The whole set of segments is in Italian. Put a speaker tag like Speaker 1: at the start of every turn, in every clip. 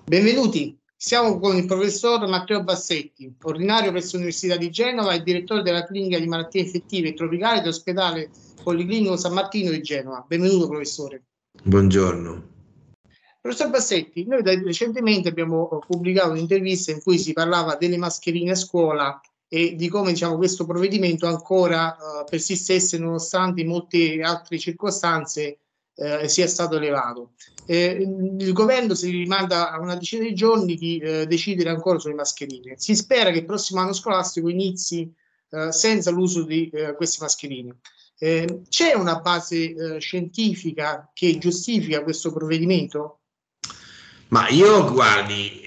Speaker 1: Benvenuti, siamo con il professor Matteo Bassetti, ordinario presso l'Università di Genova e direttore della clinica di malattie infettive e tropicali dell'ospedale Policlinico San Martino di Genova. Benvenuto professore.
Speaker 2: Buongiorno.
Speaker 1: Professor Bassetti, noi recentemente abbiamo pubblicato un'intervista in cui si parlava delle mascherine a scuola e di come questo provvedimento ancora persistesse nonostante in molte altre circostanze sia stato elevato. Il governo si rimanda a una decina di giorni di decidere ancora sulle mascherine. Si spera che il prossimo anno scolastico inizi senza l'uso di queste mascherine. C'è una base scientifica che giustifica questo provvedimento?
Speaker 2: Ma io, guardi,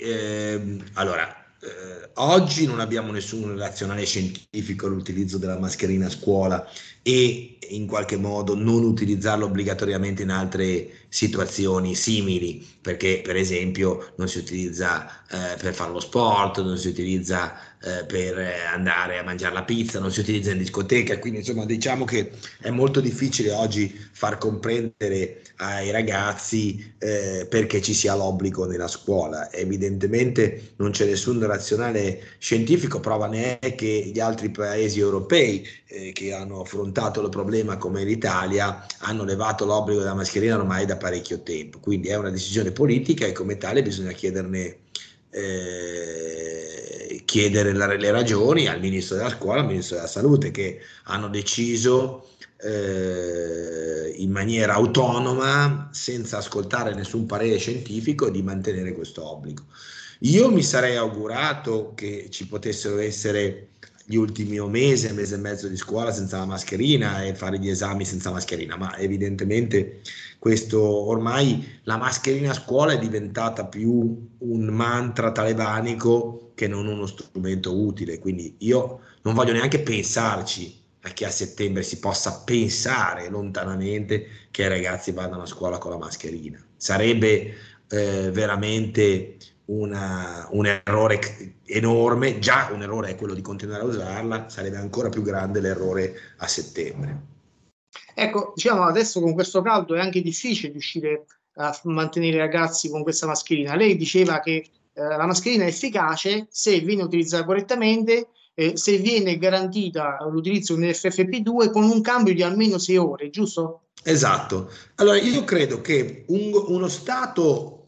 Speaker 2: oggi non abbiamo nessun razionale scientifico all'utilizzo della mascherina a scuola e in qualche modo non utilizzarlo obbligatoriamente in altre situazioni simili, perché per esempio non si utilizza per fare lo sport, non si utilizza per andare a mangiare la pizza, non si utilizza in discoteca, quindi insomma diciamo che è molto difficile oggi far comprendere ai ragazzi perché ci sia l'obbligo nella scuola. Evidentemente non c'è nessun razionale scientifico, prova ne è che gli altri paesi europei che hanno affrontato il problema come l'Italia hanno levato l'obbligo della mascherina ormai da parecchio tempo, quindi è una decisione politica e come tale bisogna chiedere le ragioni al ministro della scuola, al ministro della salute, che hanno deciso in maniera autonoma, senza ascoltare nessun parere scientifico, di mantenere questo obbligo. Io mi sarei augurato che ci potessero essere gli ultimi mese e mezzo di scuola senza la mascherina e fare gli esami senza mascherina, ma evidentemente questo ormai la mascherina a scuola è diventata più un mantra talebanico che non uno strumento utile, quindi io non voglio neanche pensarci a che a settembre si possa pensare lontanamente che i ragazzi vadano a scuola con la mascherina. Sarebbe veramente un errore enorme, già un errore è quello di continuare a usarla, sarebbe ancora più grande l'errore a settembre.
Speaker 1: Ecco, adesso con questo caldo è anche difficile riuscire a mantenere i ragazzi con questa mascherina. Lei diceva che la mascherina è efficace se viene utilizzata correttamente, se viene garantita l'utilizzo di un FFP2 con un cambio di almeno 6 ore, giusto?
Speaker 2: Esatto. Allora io credo che uno Stato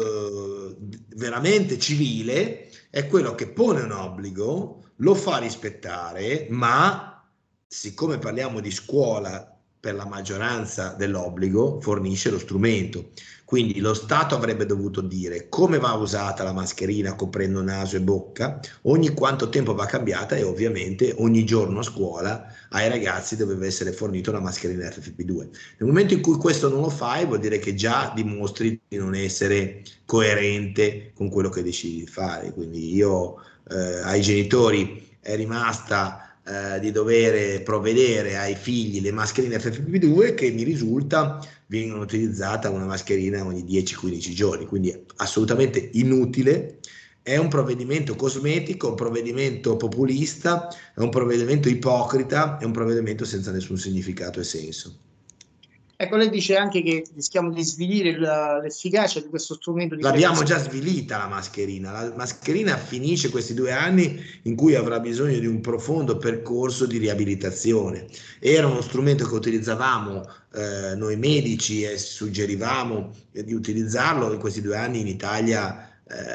Speaker 2: veramente civile è quello che pone un obbligo, lo fa rispettare, ma siccome parliamo di scuola, per la maggioranza dell'obbligo fornisce lo strumento. Quindi lo Stato avrebbe dovuto dire come va usata la mascherina coprendo naso e bocca, ogni quanto tempo va cambiata e ovviamente ogni giorno a scuola ai ragazzi doveva essere fornita una mascherina FFP2. Nel momento in cui questo non lo fai vuol dire che già dimostri di non essere coerente con quello che decidi di fare. Quindi io ai genitori è rimasta di dover provvedere ai figli le mascherine FFP2 che mi risulta vengono utilizzate una mascherina ogni 10-15 giorni, quindi assolutamente inutile. È un provvedimento cosmetico, un provvedimento populista, è un provvedimento ipocrita, è un provvedimento senza nessun significato e senso.
Speaker 1: Ecco, lei dice anche che rischiamo di svilire l'efficacia di questo strumento di
Speaker 2: L'abbiamo
Speaker 1: prevenzione.
Speaker 2: già svilita la mascherina finisce questi 2 anni in cui avrà bisogno di un profondo percorso di riabilitazione. Era uno strumento che utilizzavamo noi medici e suggerivamo di utilizzarlo in questi 2 anni in Italia.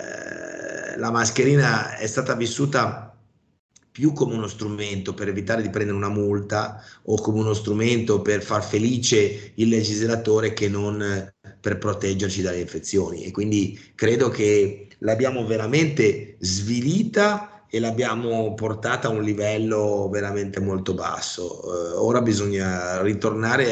Speaker 2: La mascherina è stata vissuta più come uno strumento per evitare di prendere una multa o come uno strumento per far felice il legislatore che non per proteggerci dalle infezioni, e quindi credo che l'abbiamo veramente svilita e l'abbiamo portata a un livello veramente molto basso. Ora bisogna ritornare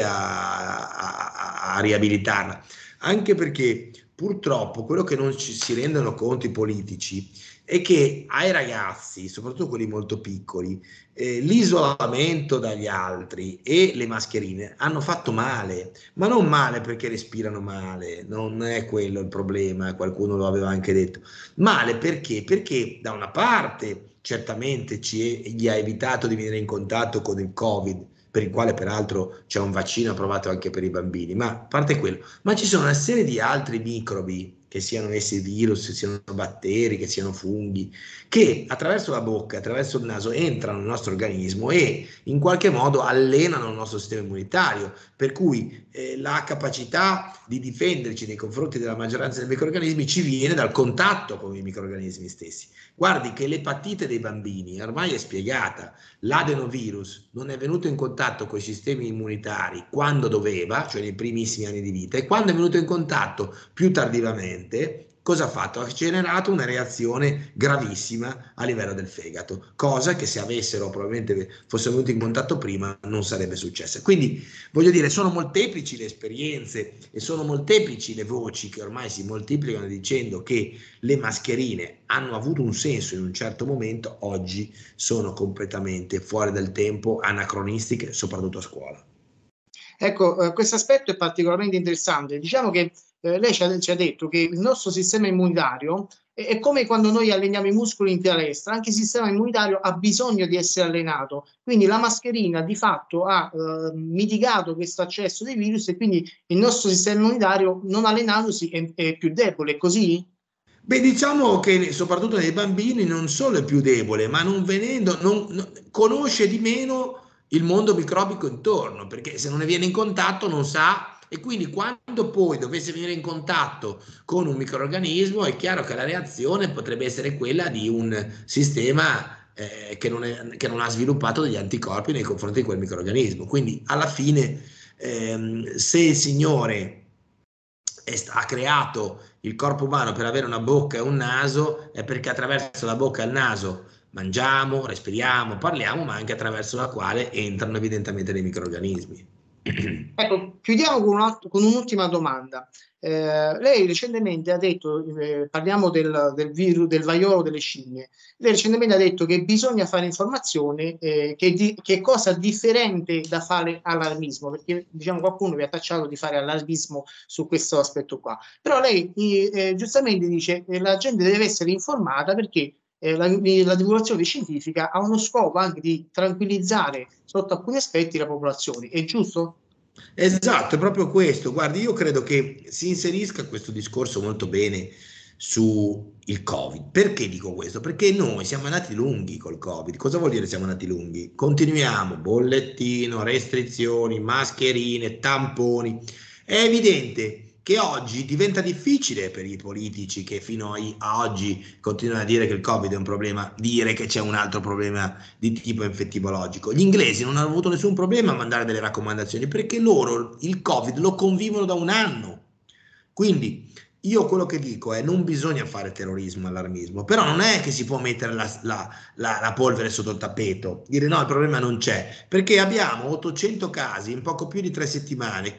Speaker 2: a riabilitarla, anche perché purtroppo quello che non ci si rendono conto i politici è che ai ragazzi, soprattutto quelli molto piccoli, l'isolamento dagli altri e le mascherine hanno fatto male, ma non male perché respirano male, non è quello il problema, qualcuno lo aveva anche detto. Male perché? Perché da una parte certamente gli ha evitato di venire in contatto con il Covid, per il quale peraltro c'è un vaccino approvato anche per i bambini, ma a parte quello, ma ci sono una serie di altri microbi che siano essi virus, che siano batteri, che siano funghi, che attraverso la bocca, attraverso il naso entrano nel nostro organismo e in qualche modo allenano il nostro sistema immunitario, per cui la capacità di difenderci nei confronti della maggioranza dei microrganismi ci viene dal contatto con i microrganismi stessi. Guardi che l'epatite dei bambini ormai è spiegata, l'adenovirus non è venuto in contatto con i sistemi immunitari quando doveva, cioè nei primissimi anni di vita, e quando è venuto in contatto più tardivamente, cosa ha fatto? Ha generato una reazione gravissima a livello del fegato, cosa che se avessero probabilmente fossero venuti in contatto prima non sarebbe successa. Quindi voglio dire, sono molteplici le esperienze e sono molteplici le voci che ormai si moltiplicano dicendo che le mascherine hanno avuto un senso in un certo momento, oggi sono completamente fuori dal tempo, anacronistiche, soprattutto a scuola.
Speaker 1: Ecco, questo aspetto è particolarmente interessante. Diciamo che lei ci ha detto che il nostro sistema immunitario è come quando noi alleniamo i muscoli in palestra, anche il sistema immunitario ha bisogno di essere allenato. Quindi la mascherina di fatto ha mitigato questo accesso dei virus e quindi il nostro sistema immunitario non allenandosi è più debole, è così?
Speaker 2: Beh, diciamo che soprattutto nei bambini non solo è più debole, ma non venendo, conosce di meno il mondo microbico intorno, perché se non ne viene in contatto non sa, e quindi quando poi dovesse venire in contatto con un microrganismo è chiaro che la reazione potrebbe essere quella di un sistema che non ha sviluppato degli anticorpi nei confronti di quel microrganismo. Quindi alla fine se il Signore ha creato il corpo umano per avere una bocca e un naso, è perché attraverso la bocca e il naso mangiamo, respiriamo, parliamo, ma anche attraverso la quale entrano evidentemente dei microrganismi.
Speaker 1: Ecco, chiudiamo con un'ultima domanda. Lei recentemente ha detto, parliamo del virus, del vaiolo delle scimmie, lei recentemente ha detto che bisogna fare informazione, che è cosa differente da fare allarmismo, perché diciamo qualcuno vi ha tacciato di fare allarmismo su questo aspetto qua. Però lei giustamente dice che la gente deve essere informata perché la divulgazione scientifica ha uno scopo anche di tranquillizzare sotto alcuni aspetti la popolazione, è giusto?
Speaker 2: Esatto, è proprio questo. Guardi, io credo che si inserisca questo discorso molto bene su il Covid. Perché dico questo? Perché noi siamo andati lunghi col Covid. Cosa vuol dire siamo andati lunghi? Continuiamo, bollettino, restrizioni, mascherine, tamponi. È evidente che oggi diventa difficile per i politici che fino a oggi continuano a dire che il Covid è un problema, dire che c'è un altro problema di tipo infettivologico. Gli inglesi non hanno avuto nessun problema a mandare delle raccomandazioni perché loro il Covid lo convivono da un anno. Quindi io quello che dico è non bisogna fare terrorismo, allarmismo, però non è che si può mettere la polvere sotto il tappeto, dire no, il problema non c'è, perché abbiamo 800 casi in poco più di 3 settimane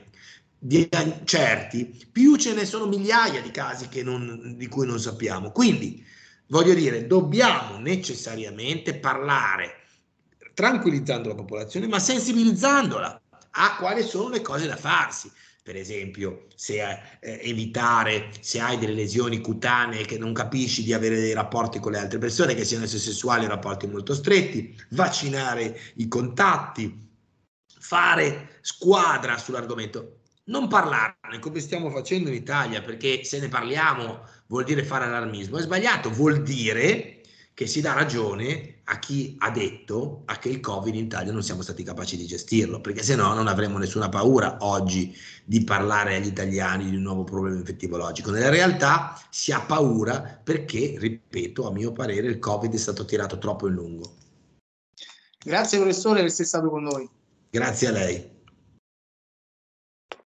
Speaker 2: certi, più ce ne sono migliaia di casi di cui non sappiamo. Quindi, voglio dire, dobbiamo necessariamente parlare tranquillizzando la popolazione, ma sensibilizzandola a quali sono le cose da farsi. Per esempio, se evitare, se hai delle lesioni cutanee che non capisci di avere dei rapporti con le altre persone, che siano esse sessuali, rapporti molto stretti, vaccinare i contatti, fare squadra sull'argomento. Non parlarne come stiamo facendo in Italia, perché se ne parliamo vuol dire fare allarmismo, è sbagliato, vuol dire che si dà ragione a chi ha detto che il Covid in Italia non siamo stati capaci di gestirlo, perché se no non avremmo nessuna paura oggi di parlare agli italiani di un nuovo problema infettivologico. Nella realtà si ha paura perché, ripeto, a mio parere il Covid è stato tirato troppo in lungo.
Speaker 1: Grazie professore per essere stato con noi.
Speaker 2: Grazie a lei.